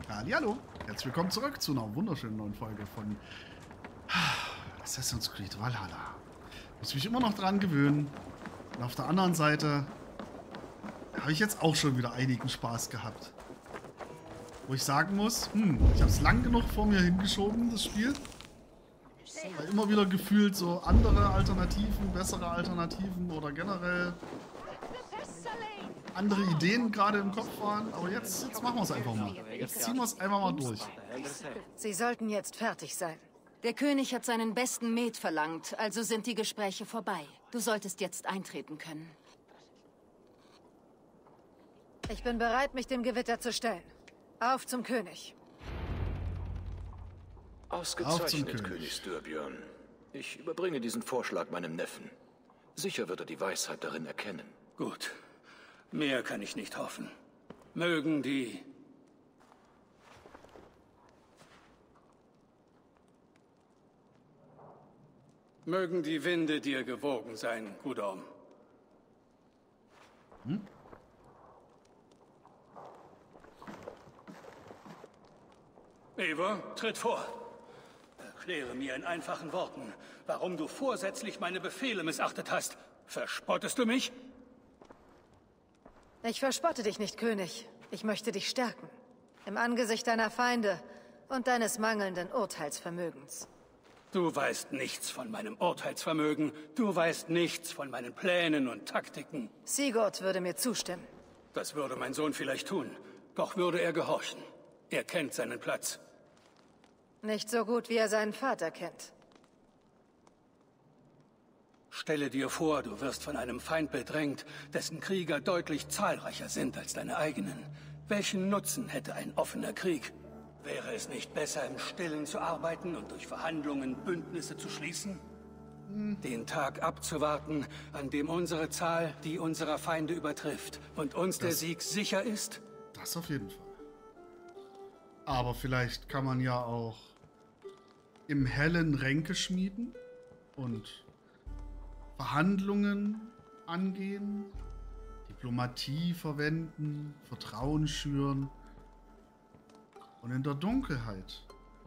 Hallihallo, herzlich willkommen zurück zu einer wunderschönen neuen Folge von Assassin's Creed Valhalla. Muss mich immer noch dran gewöhnen. Und auf der anderen Seite habe ich jetzt auch schon wieder einigen Spaß gehabt. Wo ich sagen muss, ich habe es lang genug vor mir hingeschoben, das Spiel. Weil immer wieder gefühlt so andere Alternativen, bessere Alternativen oder generell andere Ideen gerade im Kopf waren. Aber jetzt machen wir es einfach mal. Jetzt ziehen wir es einfach mal durch. Sie sollten jetzt fertig sein. Der König hat seinen besten Met verlangt, also sind die Gespräche vorbei. Du solltest jetzt eintreten können. Ich bin bereit, mich dem Gewitter zu stellen. Auf zum König. Ausgezeichnet, König Styrbjörn. Ich überbringe diesen Vorschlag meinem Neffen. Sicher wird er die Weisheit darin erkennen. Gut. Mehr kann ich nicht hoffen. Mögen die Winde dir gewogen sein, Gudorm. Eivor, tritt vor. Erkläre mir in einfachen Worten, warum du vorsätzlich meine Befehle missachtet hast. Verspottest du mich? Ich verspotte dich nicht, König. Ich möchte dich stärken. Im Angesicht deiner Feinde und deines mangelnden Urteilsvermögens. Du weißt nichts von meinem Urteilsvermögen. Du weißt nichts von meinen Plänen und Taktiken. Sigurd würde mir zustimmen. Das würde mein Sohn vielleicht tun. Doch würde er gehorchen. Er kennt seinen Platz. Nicht so gut, wie er seinen Vater kennt. Stelle dir vor, du wirst von einem Feind bedrängt, dessen Krieger deutlich zahlreicher sind als deine eigenen. Welchen Nutzen hätte ein offener Krieg? Wäre es nicht besser, im Stillen zu arbeiten und durch Verhandlungen Bündnisse zu schließen? Den Tag abzuwarten, an dem unsere Zahl die unserer Feinde übertrifft und uns der Sieg sicher ist? Das auf jeden Fall. Aber vielleicht kann man ja auch im Hellen Ränke schmieden und Verhandlungen angehen, Diplomatie verwenden, Vertrauen schüren. Und in der Dunkelheit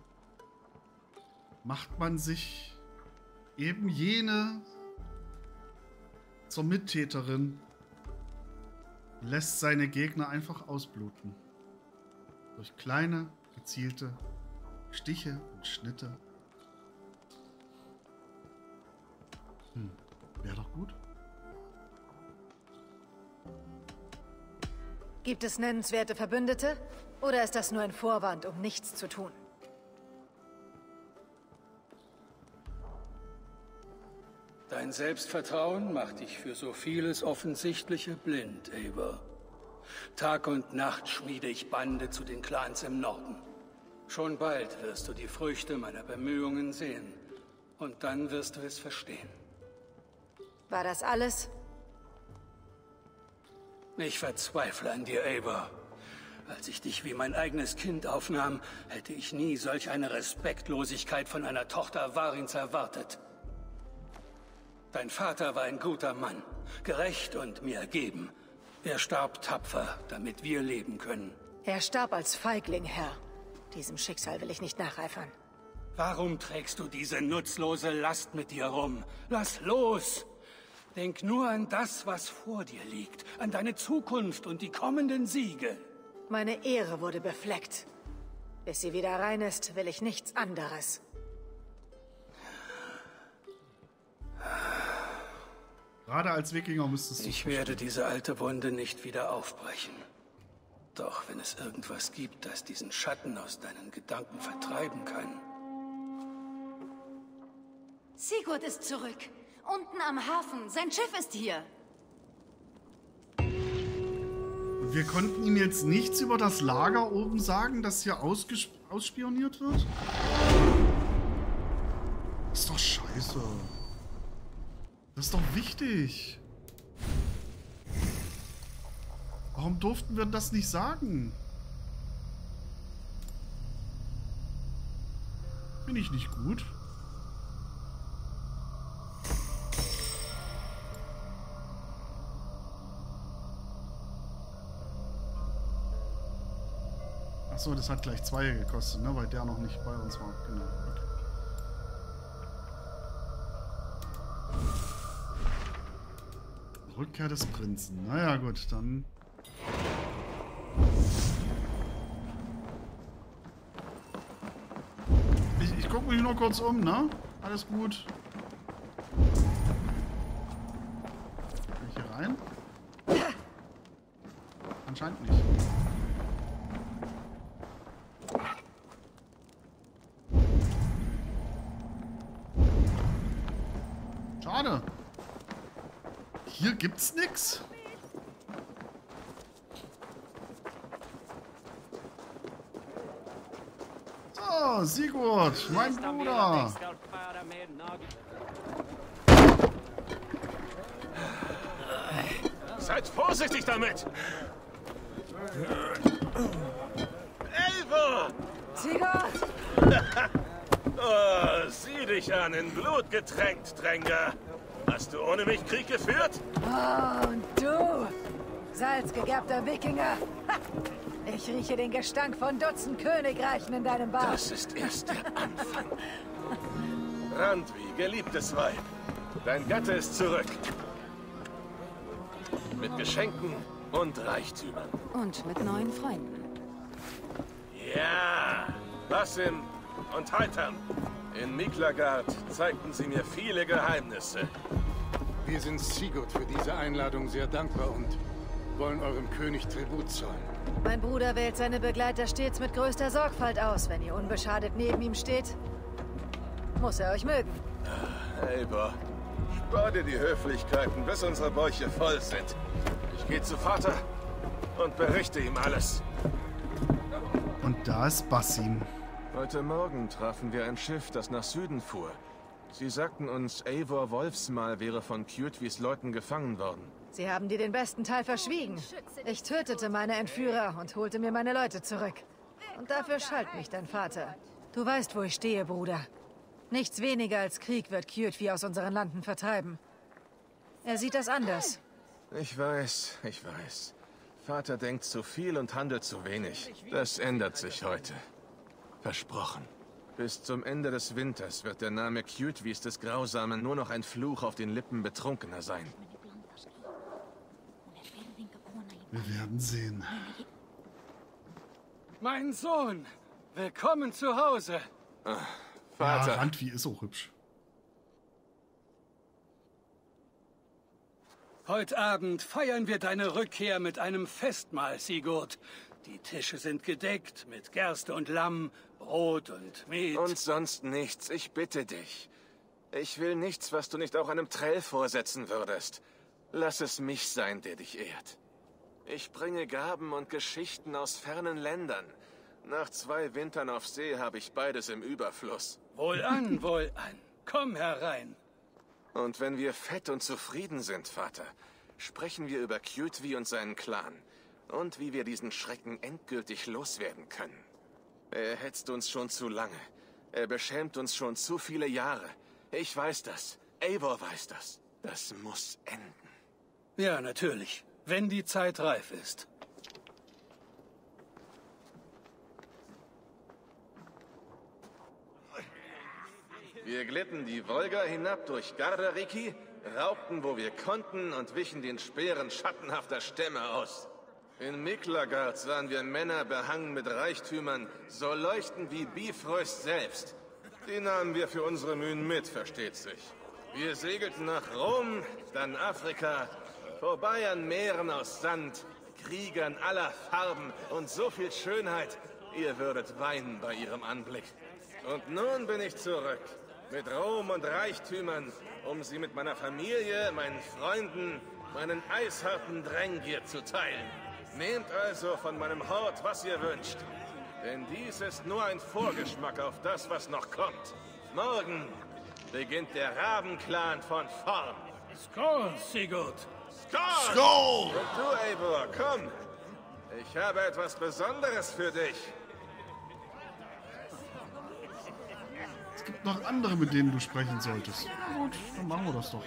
macht man sich eben jene zur Mittäterin, lässt seine Gegner einfach ausbluten. Durch kleine, gezielte Stiche und Schnitte. Wäre doch gut. Gibt es nennenswerte Verbündete? Oder ist das nur ein Vorwand, um nichts zu tun? Dein Selbstvertrauen macht dich für so vieles Offensichtliche blind, Eivor. Tag und Nacht schmiede ich Bande zu den Clans im Norden. Schon bald wirst du die Früchte meiner Bemühungen sehen. Und dann wirst du es verstehen. War das alles? Ich verzweifle an dir, Eivor. Als ich dich wie mein eigenes Kind aufnahm, hätte ich nie solch eine Respektlosigkeit von einer Tochter Varins erwartet. Dein Vater war ein guter Mann, gerecht und mir ergeben. Er starb tapfer, damit wir leben können. Er starb als Feigling, Herr. Diesem Schicksal will ich nicht nacheifern. Warum trägst du diese nutzlose Last mit dir rum? Lass los! Denk nur an das, was vor dir liegt, an deine Zukunft und die kommenden Siege. Meine Ehre wurde befleckt. Bis sie wieder rein ist, will ich nichts anderes. Gerade als Wikinger müsstest du... Ich werde diese alte Wunde nicht wieder aufbrechen. Doch wenn es irgendwas gibt, das diesen Schatten aus deinen Gedanken vertreiben kann... Sigurd ist zurück. Unten am Hafen. Sein Schiff ist hier. Wir konnten ihm jetzt nichts über das Lager oben sagen, das hier ausspioniert wird? Das ist doch scheiße. Das ist doch wichtig. Warum durften wir das nicht sagen? Finde ich nicht gut. Achso, das hat gleich 2 gekostet, ne? Weil der noch nicht bei uns war. Genau. Okay. Rückkehr des Prinzen. Naja, gut, dann. Ich gucke mich nur kurz um, ne? Alles gut. Kann ich hier rein? Anscheinend nicht. Schade. Hier gibt's nix. So, Sigurd, mein Bruder. Seid vorsichtig damit! Eivor! Sigurd! Oh, sieh dich an, in Blut getränkt, Dränger. Hast du ohne mich Krieg geführt? Oh, und du, salzgegerbter Wikinger. Ha! Ich rieche den Gestank von Dutzend Königreichen in deinem Bauch. Das ist erst der Anfang. Randvi, geliebtes Weib. Dein Gatte ist zurück. Mit Geschenken und Reichtümern. Und mit neuen Freunden. Ja, Basim und Haitham. In Miklagard zeigten sie mir viele Geheimnisse. Wir sind Sigurd für diese Einladung sehr dankbar und wollen eurem König Tribut zollen. Mein Bruder wählt seine Begleiter stets mit größter Sorgfalt aus. Wenn ihr unbeschadet neben ihm steht, muss er euch mögen. Eivor, spar dir die Höflichkeiten, bis unsere Bäuche voll sind. Ich gehe zu Vater und berichte ihm alles. Und da ist Basim. Heute Morgen trafen wir ein Schiff, das nach Süden fuhr. Sie sagten uns, Eivor Wolfsmal wäre von Kjotvis Leuten gefangen worden. Sie haben dir den besten Teil verschwiegen. Ich tötete meine Entführer und holte mir meine Leute zurück. Und dafür schalt mich dein Vater. Du weißt, wo ich stehe, Bruder. Nichts weniger als Krieg wird Kjotvi aus unseren Landen vertreiben. Er sieht das anders. Ich weiß, ich weiß. Vater denkt zu viel und handelt zu wenig. Das ändert sich heute. Versprochen. Bis zum Ende des Winters wird der Name Kjotvis des Grausamen nur noch ein Fluch auf den Lippen Betrunkener sein. Wir werden sehen. Mein Sohn, willkommen zu Hause. Vater. Ja, Randvi ist auch hübsch. Heute Abend feiern wir deine Rückkehr mit einem Festmahl, Sigurd. Die Tische sind gedeckt mit Gerste und Lamm, Brot und Met. Und sonst nichts, ich bitte dich. Ich will nichts, was du nicht auch einem Trell vorsetzen würdest. Lass es mich sein, der dich ehrt. Ich bringe Gaben und Geschichten aus fernen Ländern. Nach 2 Wintern auf See habe ich beides im Überfluss. Wohlan, wohlan. Komm herein. Und wenn wir fett und zufrieden sind, Vater, sprechen wir über Kjotvi und seinen Clan. Und wie wir diesen Schrecken endgültig loswerden können. Er hetzt uns schon zu lange. Er beschämt uns schon zu viele Jahre. Ich weiß das. Eivor weiß das. Das muss enden. Ja, natürlich. Wenn die Zeit reif ist. Wir glitten die Wolga hinab durch Gardariki, raubten, wo wir konnten und wichen den Speeren schattenhafter Stämme aus. In Miklagard sahen wir Männer behangen mit Reichtümern, so leuchtend wie Bifrost selbst. Die nahmen wir für unsere Mühen mit, versteht sich. Wir segelten nach Rom, dann Afrika, vorbei an Meeren aus Sand, Kriegern aller Farben und so viel Schönheit, ihr würdet weinen bei ihrem Anblick. Und nun bin ich zurück, mit Ruhm und Reichtümern, um sie mit meiner Familie, meinen Freunden, meinen eisharten Drängir zu teilen. Nehmt also von meinem Hort, was ihr wünscht. Denn dies ist nur ein Vorgeschmack auf das, was noch kommt. Morgen beginnt der Rabenclan von vorn. Skål, Sigurd. Skål! Skål! Und du, Eivor, komm. Ich habe etwas Besonderes für dich. Es gibt noch andere, mit denen du sprechen solltest. Gut, dann machen wir das doch.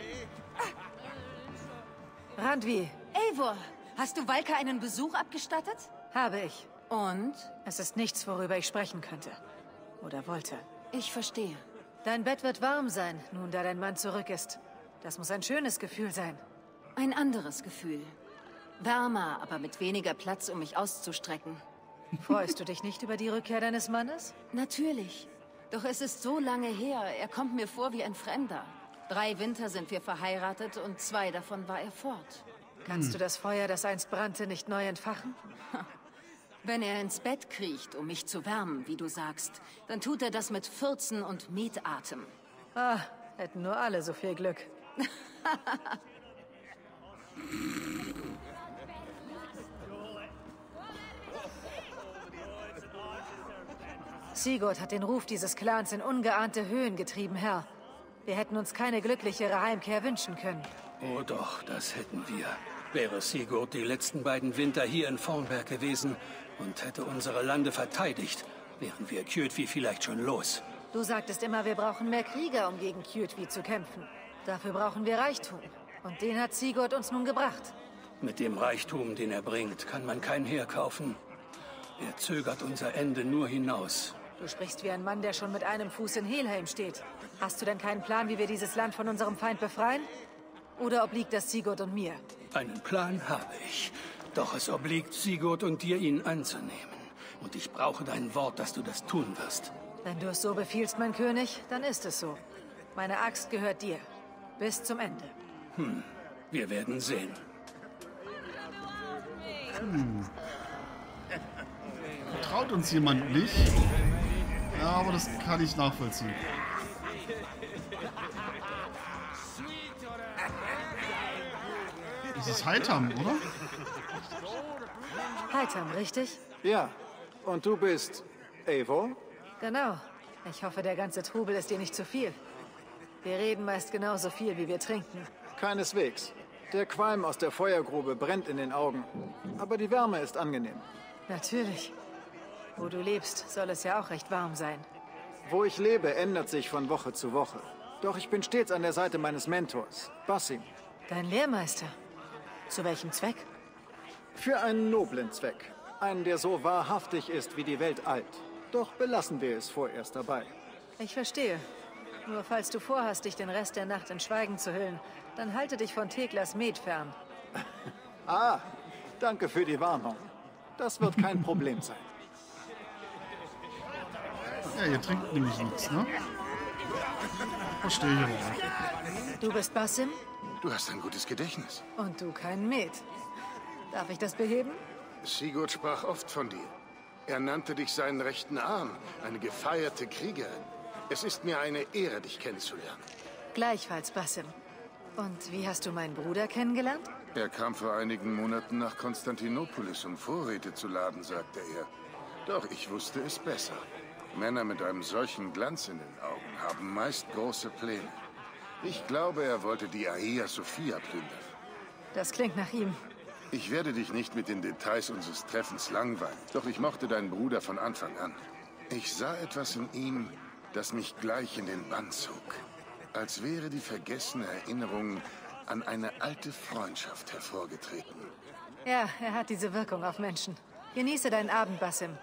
Randvi, Eivor, hast du Valka einen Besuch abgestattet? habe ich. Und? Es ist nichts, worüber ich sprechen könnte. Oder wollte. Ich verstehe. Dein Bett wird warm sein, nun da dein Mann zurück ist. Das muss ein schönes Gefühl sein. Ein anderes Gefühl. Wärmer, aber mit weniger Platz, um mich auszustrecken. Freust du dich nicht über die Rückkehr deines Mannes? Natürlich. Doch es ist so lange her, er kommt mir vor wie ein Fremder. 3 Winter sind wir verheiratet und 2 davon war er fort. Kannst du das Feuer, das einst brannte, nicht neu entfachen? Wenn er ins Bett kriecht, um mich zu wärmen, wie du sagst, dann tut er das mit Fürzen und Metatem. Ah, hätten nur alle so viel Glück. Sigurd hat den Ruf dieses Clans in ungeahnte Höhen getrieben, Herr. Wir hätten uns keine glücklichere Heimkehr wünschen können. Oh doch, das hätten wir. Wäre Sigurd die letzten beiden Winter hier in Fornberg gewesen und hätte unsere Lande verteidigt, wären wir Kjötvi vielleicht schon los. Du sagtest immer, wir brauchen mehr Krieger, um gegen Kjötvi zu kämpfen. Dafür brauchen wir Reichtum. Und den hat Sigurd uns nun gebracht. Mit dem Reichtum, den er bringt, kann man kein Heer kaufen. Er zögert unser Ende nur hinaus. Du sprichst wie ein Mann, der schon mit einem Fuß in Helheim steht. Hast du denn keinen Plan, wie wir dieses Land von unserem Feind befreien? Oder obliegt das Sigurd und mir? Einen Plan habe ich. Doch es obliegt Sigurd und dir, ihn anzunehmen. Und ich brauche dein Wort, dass du das tun wirst. Wenn du es so befiehlst, mein König, dann ist es so. Meine Axt gehört dir. Bis zum Ende. Wir werden sehen. Traut uns jemand nicht? Ja, aber das kann ich nachvollziehen. Das ist Heitam, oder? Heitam, richtig? Ja, und du bist Eivor? Genau. Ich hoffe, der ganze Trubel ist dir nicht zu viel. Wir reden meist genauso viel, wie wir trinken. Keineswegs. Der Qualm aus der Feuergrube brennt in den Augen. Aber die Wärme ist angenehm. Natürlich. Wo du lebst, soll es ja auch recht warm sein. Wo ich lebe, ändert sich von Woche zu Woche. Doch ich bin stets an der Seite meines Mentors, Basim. Dein Lehrmeister. Zu welchem Zweck? Für einen noblen Zweck. Einen, der so wahrhaftig ist wie die Welt alt. Doch belassen wir es vorerst dabei. Ich verstehe. Nur falls du vorhast, dich den Rest der Nacht in Schweigen zu hüllen, dann halte dich von Theklas Met fern. Ah, danke für die Warnung. Das wird kein Problem sein. Ja, ihr trinkt nämlich nichts, ne? Verstehe ich aber auch. Du bist Basim Du hast ein gutes Gedächtnis. und du kein Met. Darf ich das beheben? Sigurd sprach oft von dir. Er nannte dich seinen rechten Arm, eine gefeierte Kriegerin. Es ist mir eine Ehre, dich kennenzulernen. Gleichfalls, Basim. Und wie hast du meinen Bruder kennengelernt? Er kam vor einigen Monaten nach Konstantinopolis, um Vorräte zu laden, sagte er. Doch ich wusste es besser. Männer mit einem solchen Glanz in den Augen haben meist große Pläne. Ich glaube, er wollte die Hagia Sophia plündern. Das klingt nach ihm. Ich werde dich nicht mit den Details unseres Treffens langweilen, doch ich mochte deinen Bruder von Anfang an. Ich sah etwas in ihm, das mich gleich in den Bann zog. Als wäre die vergessene Erinnerung an eine alte Freundschaft hervorgetreten. Ja, er hat diese Wirkung auf Menschen. Genieße deinen Abend, Basim.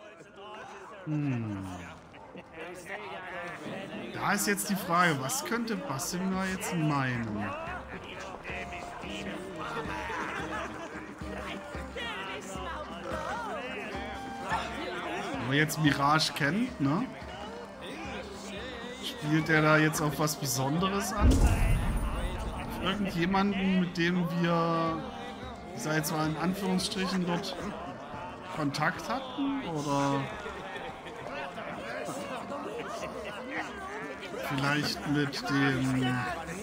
Da ist jetzt die Frage, was könnte Basim da jetzt meinen? Wenn man jetzt Mirage kennt, ne? Spielt er da jetzt auf was Besonderes an? Auf irgendjemanden, mit dem wir, ich sag jetzt mal in Anführungsstrichen, dort Kontakt hatten? Oder vielleicht mit dem...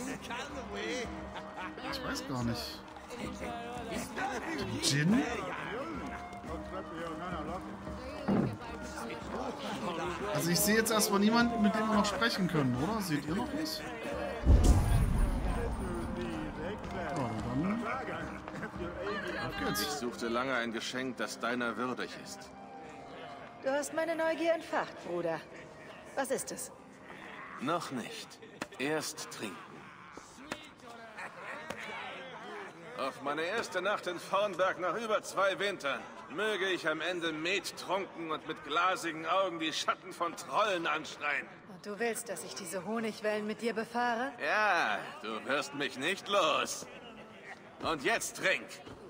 Ich weiß gar nicht. Dem Djinn? Also ich sehe jetzt erstmal niemanden, mit dem wir noch sprechen können, oder? Seht ihr noch was? Ja, dann... Auf Ich geht's. suchte lange ein Geschenk, das deiner würdig ist. Du hast meine Neugier entfacht, Bruder. Was ist es? Noch nicht. Erst trinken. Auf meine erste Nacht in Fornberg nach über 2 Wintern. Möge ich am Ende Met trunken und mit glasigen Augen die Schatten von Trollen anschreien. Und du willst, dass ich diese Honigwellen mit dir befahre? Ja, du wirst mich nicht los. Und jetzt trink.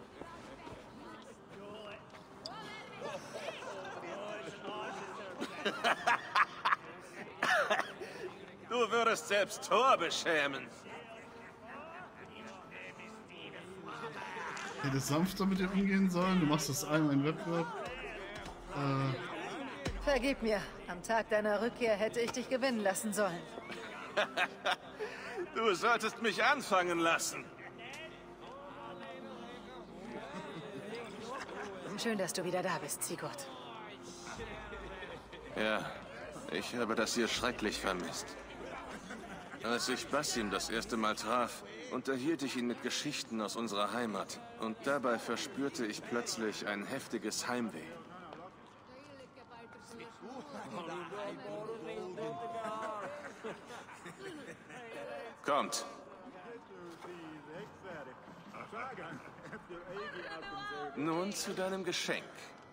Du würdest selbst Thor beschämen. Hätte sanfter mit dir umgehen sollen. Du machst das einmal in Wettbewerb. Vergib mir. Am Tag deiner Rückkehr hätte ich dich gewinnen lassen sollen. Du solltest mich anfangen lassen. Schön, dass du wieder da bist, Sigurd. Ja, ich habe das hier schrecklich vermisst. Als ich Basim das erste Mal traf, unterhielt ich ihn mit Geschichten aus unserer Heimat. Und dabei verspürte ich plötzlich ein heftiges Heimweh. Kommt. Nun zu deinem Geschenk.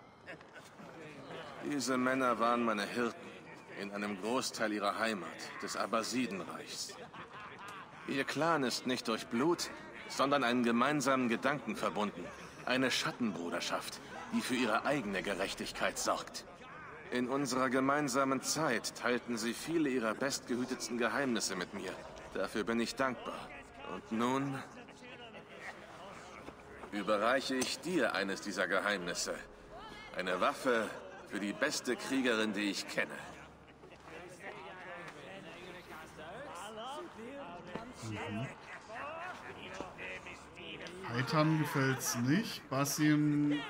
Diese Männer waren meine Hirten in einem Großteil ihrer Heimat, des Abbasidenreichs. Ihr Clan ist nicht durch Blut, sondern einen gemeinsamen Gedanken verbunden. Eine Schattenbruderschaft, die für ihre eigene Gerechtigkeit sorgt. In unserer gemeinsamen Zeit teilten sie viele ihrer bestgehütetsten Geheimnisse mit mir. Dafür bin ich dankbar. Und nun überreiche ich dir eines dieser Geheimnisse. Eine Waffe für die beste Kriegerin, die ich kenne. Heitam gefällt's nicht. Basim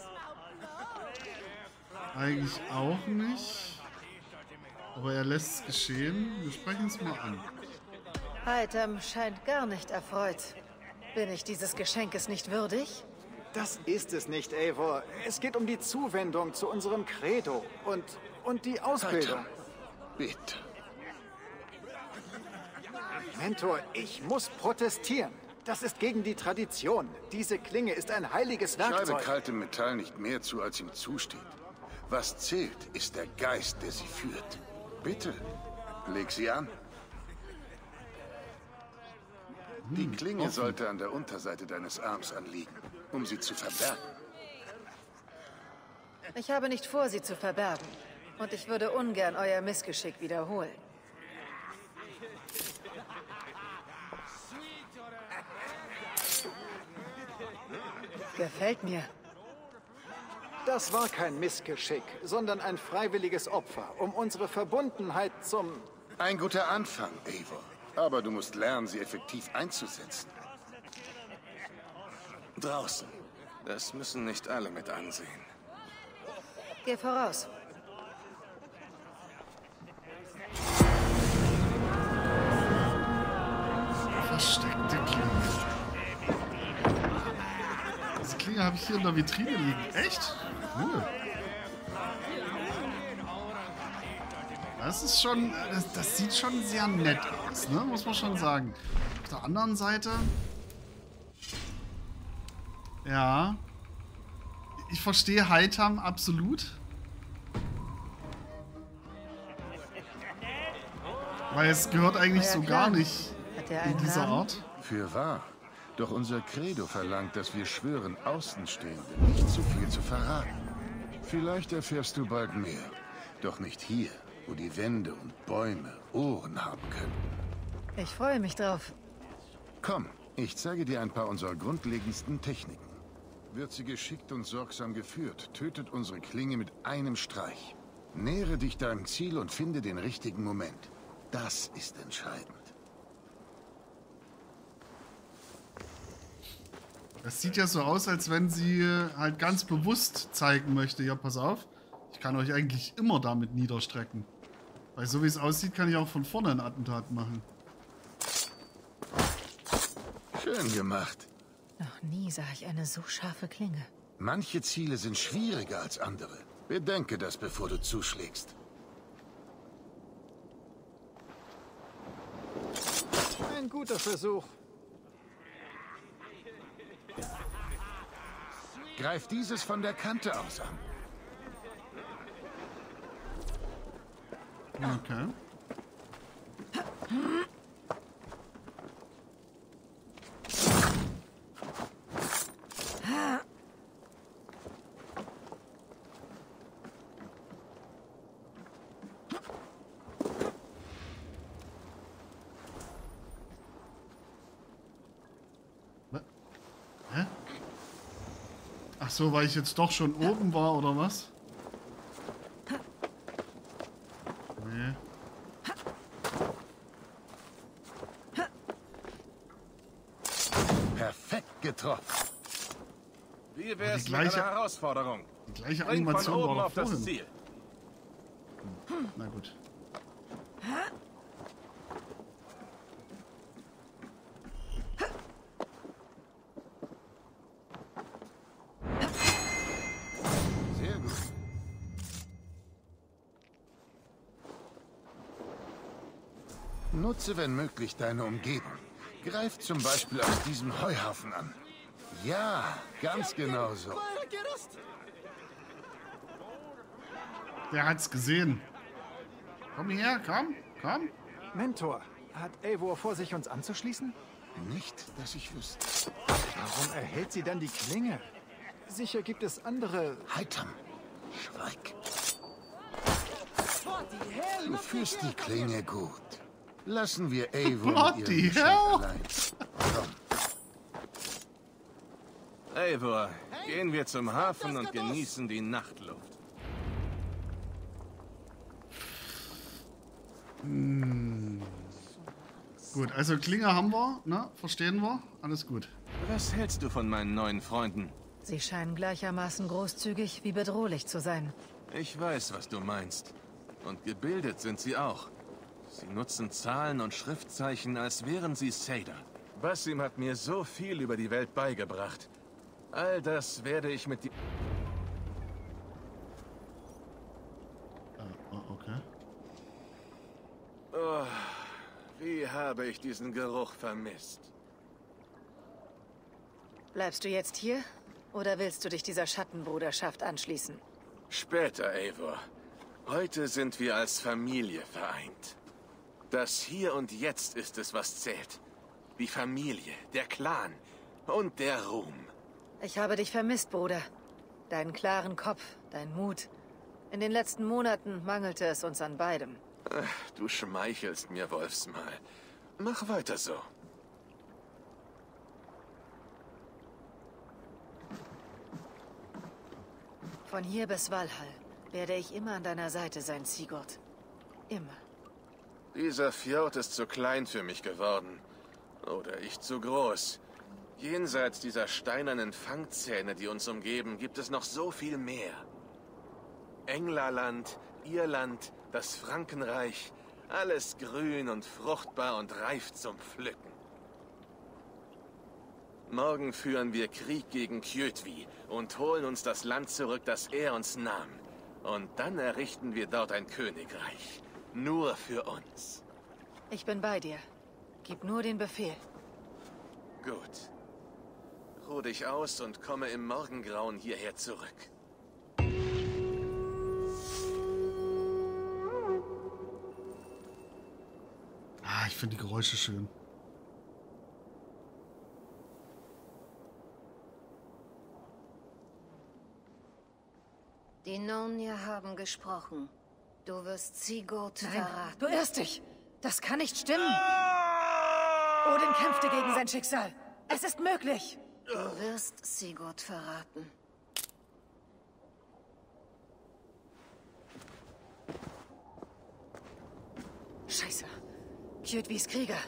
eigentlich auch nicht. Aber er lässt es geschehen. Wir sprechen es mal an. Heitam scheint gar nicht erfreut. Bin ich dieses Geschenkes nicht würdig? Das ist es nicht, Eivor. Es geht um die Zuwendung zu unserem Credo und die Ausbildung. Bitte. Mentor, ich muss protestieren. Das ist gegen die Tradition. Diese Klinge ist ein heiliges Werkzeug. Schreibe kaltem Metall nicht mehr zu, als ihm zusteht. Was zählt, ist der Geist, der sie führt. Bitte, leg sie an. Die Klinge sollte an der Unterseite deines Arms anliegen, um sie zu verbergen. Ich habe nicht vor, sie zu verbergen. Und ich würde ungern euer Missgeschick wiederholen. Gefällt mir. Das war kein Missgeschick, sondern ein freiwilliges Opfer, um unsere Verbundenheit zum... Ein guter Anfang, Eivor. Aber du musst lernen, sie effektiv einzusetzen. Draußen. Das müssen nicht alle mit ansehen. Geh voraus. Versteckte Klinge. Diese Klinge habe ich hier in der Vitrine liegen. Echt? Cool. Das ist schon, das sieht schon sehr nett aus, ne? Muss man schon sagen. Auf der anderen Seite, ja, ich verstehe Heitam absolut. Weil es gehört eigentlich so gar nicht in dieser Art. Fürwahr. Doch unser Credo verlangt, dass wir schwören, Außenstehende nicht zu viel zu verraten. Vielleicht erfährst du bald mehr. Doch nicht hier, wo die Wände und Bäume Ohren haben könnten. Ich freue mich drauf. Komm, ich zeige dir ein paar unserer grundlegendsten Techniken. Wird sie geschickt und sorgsam geführt, tötet unsere Klinge mit einem Streich. Nähere dich deinem Ziel und finde den richtigen Moment. Das ist entscheidend. Das sieht ja so aus, als wenn sie halt ganz bewusst zeigen möchte, ja, pass auf, ich kann euch eigentlich immer damit niederstrecken. Weil so wie es aussieht, kann ich auch von vorne ein Attentat machen. Schön gemacht. Noch nie sah ich eine so scharfe Klinge. Manche Ziele sind schwieriger als andere. Bedenke das, bevor du zuschlägst. Ein guter Versuch. Greif dieses von der Kante aus an. Okay. Hä? Ach so, weil ich jetzt doch schon oben war, oder was? Nee. Perfekt getroffen. Wie wär's Die mit gleiche- einer Herausforderung? Die gleiche Bring von Animation oben war auf doch das vorhin. Ziel. Na gut. Sehr gut. Nutze, wenn möglich, deine Umgebung. Greif zum Beispiel aus diesem Heuhaufen an. Ja, ganz genau so. Der hat's gesehen. Komm her, komm, komm. Mentor, hat Eivor vor, sich uns anzuschließen? Nicht, dass ich wüsste. Warum erhält sie dann die Klinge? Sicher gibt es andere... Heitam, Schreck. Du führst die Klinge gut. Lassen wir Eivor mit Bloody ihrem Geschenk hell. allein. Komm. Eivor, gehen wir zum Hafen und genießen die Nachtluft. Gut, also Klinge haben wir, ne? Verstehen wir? Alles gut. Was hältst du von meinen neuen Freunden? Sie scheinen gleichermaßen großzügig wie bedrohlich zu sein. Ich weiß, was du meinst. Und gebildet sind sie auch. Sie nutzen Zahlen und Schriftzeichen, als wären sie Seder. Basim hat mir so viel über die Welt beigebracht. All das werde ich mit dir... Okay. Oh, wie habe ich diesen Geruch vermisst. Bleibst du jetzt hier? Oder willst du dich dieser Schattenbruderschaft anschließen? Später, Eivor. Heute sind wir als Familie vereint. Das Hier und Jetzt ist es, was zählt. Die Familie, der Clan und der Ruhm. Ich habe dich vermisst, Bruder. Deinen klaren Kopf, dein Mut. In den letzten Monaten mangelte es uns an beidem. Ach, du schmeichelst mir, Wolfsmal. Mach weiter so. Von hier bis Valhall werde ich immer an deiner Seite sein, Sigurd. Immer. Dieser Fjord ist zu klein für mich geworden. Oder ich zu groß. Jenseits dieser steinernen Fangzähne, die uns umgeben, gibt es noch so viel mehr. Englerland, Irland, das Frankenreich, alles grün und fruchtbar und reif zum Pflücken. Morgen führen wir Krieg gegen Kjötvi und holen uns das Land zurück, das er uns nahm. Und dann errichten wir dort ein Königreich. Nur für uns. Ich bin bei dir. Gib nur den Befehl. Gut. Ruh dich aus und komme im Morgengrauen hierher zurück. Ah, ich finde die Geräusche schön. Die Nonja haben gesprochen. Du wirst Sigurd Nein, verraten. du irrst dich. Das kann nicht stimmen. Odin kämpfte gegen sein Schicksal. Es ist möglich. Du wirst Sigurd verraten. Scheiße. Kjötvis Krieger.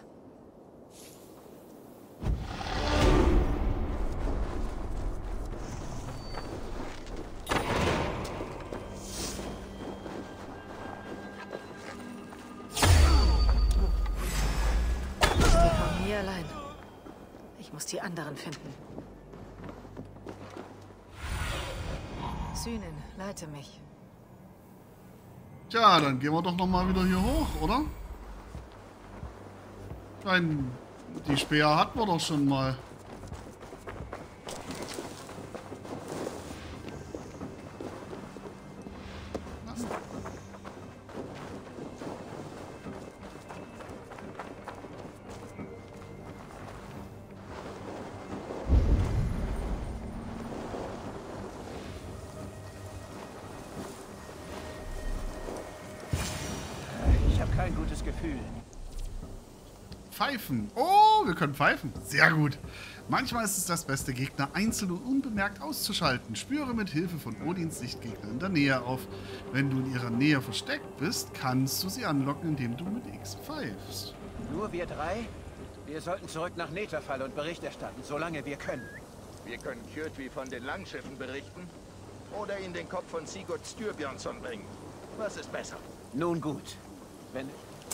Die kommen nie allein. Ich muss die anderen finden. Synin, leite mich. Tja, dann gehen wir doch noch mal wieder hier hoch, oder? Nein, die Speer hatten wir doch schon mal. kein gutes Gefühl. Pfeifen. Oh, wir können pfeifen. Sehr gut. Manchmal ist es das Beste, Gegner einzeln und unbemerkt auszuschalten. Spüre mit Hilfe von Odins Sichtgegner in der Nähe auf. Wenn du in ihrer Nähe versteckt bist, kannst du sie anlocken, indem du mit X pfeifst. Nur wir drei? Wir sollten zurück nach Netherfall und Bericht erstatten, solange wir können. Wir können Kjotvi von den Langschiffen berichten oder ihn den Kopf von Sigurd Styrbjörnsson bringen. Was ist besser? Nun gut. Wenn...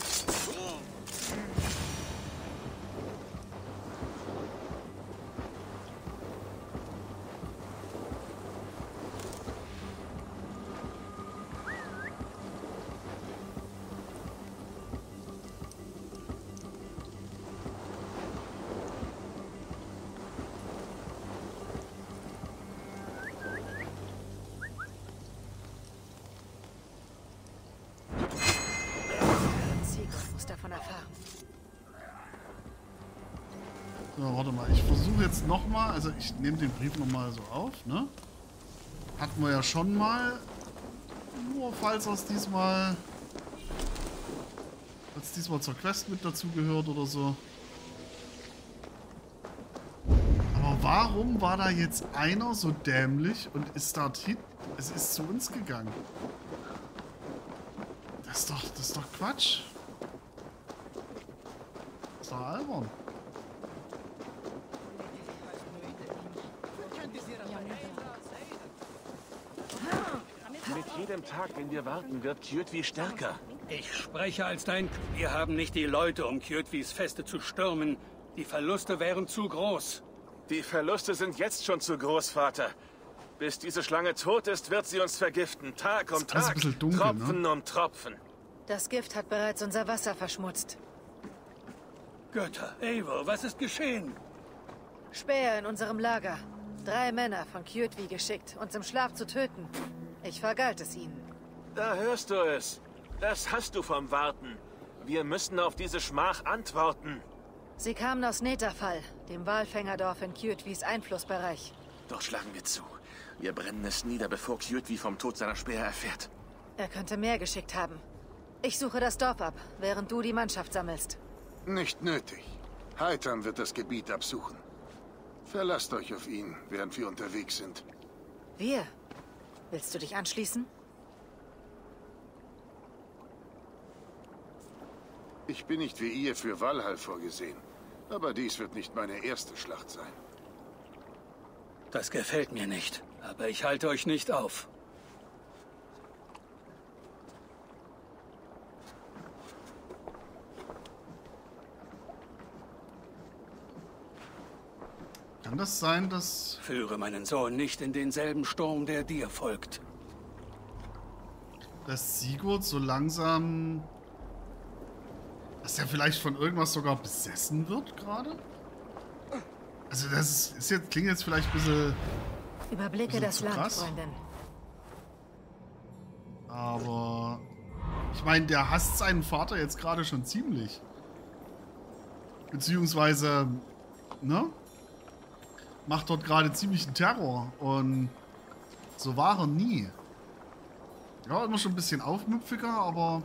So, warte mal. Ich versuche jetzt nochmal. Also ich nehme den Brief nochmal so auf, ne? Hatten wir ja schon mal. Nur falls es diesmal... Als diesmal zur Quest mit dazu gehört oder so. Aber warum war da jetzt einer so dämlich und ist dorthin? Es ist zu uns gegangen. Das ist doch Quatsch. Das ist doch albern. Mit jedem Tag, den wir warten, wird Kjotvi stärker. Ich spreche als dein... Wir haben nicht die Leute, um Kjotvis Feste zu stürmen. Die Verluste wären zu groß. Die Verluste sind jetzt schon zu groß, Vater. Bis diese Schlange tot ist, wird sie uns vergiften. Tag um Tag, ein bisschen dunkel, Tropfen ne? um Tropfen. Das Gift hat bereits unser Wasser verschmutzt. Götter, Eivor, was ist geschehen? Späher in unserem Lager. 3 Männer von Kjotvi geschickt, uns im Schlaf zu töten. Ich vergalt es ihnen. Da hörst du es. Das hast du vom Warten. Wir müssen auf diese Schmach antworten. Sie kamen aus Netherfall, dem Walfängerdorf in Kjotvis Einflussbereich. Doch schlagen wir zu. Wir brennen es nieder, bevor Kjotvi vom Tod seiner Späher erfährt. Er könnte mehr geschickt haben. Ich suche das Dorf ab, während du die Mannschaft sammelst. Nicht nötig. Heitam wird das Gebiet absuchen. Verlasst euch auf ihn, während wir unterwegs sind. Wir? Willst du dich anschließen? Ich bin nicht wie ihr für Valhall vorgesehen. Aber dies wird nicht meine erste Schlacht sein. Das gefällt mir nicht, aber ich halte euch nicht auf. Kann das sein, dass... Führe meinen Sohn nicht in denselben Sturm, der dir folgt. Dass Sigurd so langsam... Dass er vielleicht von irgendwas sogar besessen wird gerade? Also das ist jetzt, klingt jetzt vielleicht ein bisschen... Überblicke das Land, krass. Freundin. Aber... Ich meine, der hasst seinen Vater jetzt gerade schon ziemlich. Beziehungsweise... Ne? Macht dort gerade ziemlichen Terror. Und so war er nie. Ja, immer schon ein bisschen aufmüpfiger, aber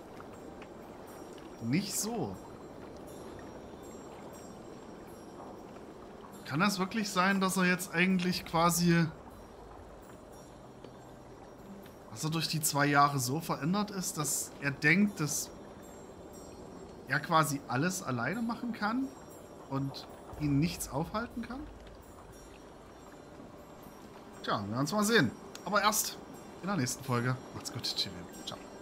nicht so. Kann das wirklich sein, dass er jetzt eigentlich quasi... Dass er durch die 2 Jahre so verändert ist, dass er denkt, dass er quasi alles alleine machen kann und ihn nichts aufhalten kann? Tja, wir werden es mal sehen. Aber erst in der nächsten Folge. Macht's gut. Tschüss. Ciao.